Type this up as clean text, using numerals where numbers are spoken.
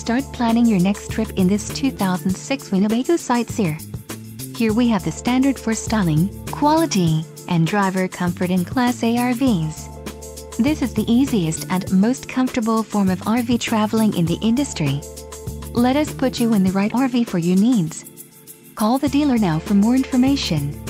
start planning your next trip in this 2006 Winnebago Sightseer. Here we have the standard for styling, quality, and driver comfort in Class A RVs. This is the easiest and most comfortable form of RV traveling in the industry. Let us put you in the right RV for your needs. Call the dealer now for more information.